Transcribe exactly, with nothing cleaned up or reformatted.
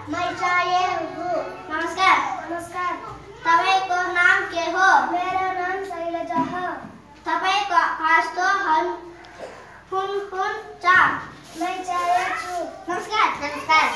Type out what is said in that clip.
मैं चाहे हूँ। नमस्कार। नमस्कार। तपाईको नाम के हो? मेरो नाम शैलजा हो। तपाईँ कस्तो हुनुहुन्छ? मैं चाहे छु। नमस्कार। नमस्कार।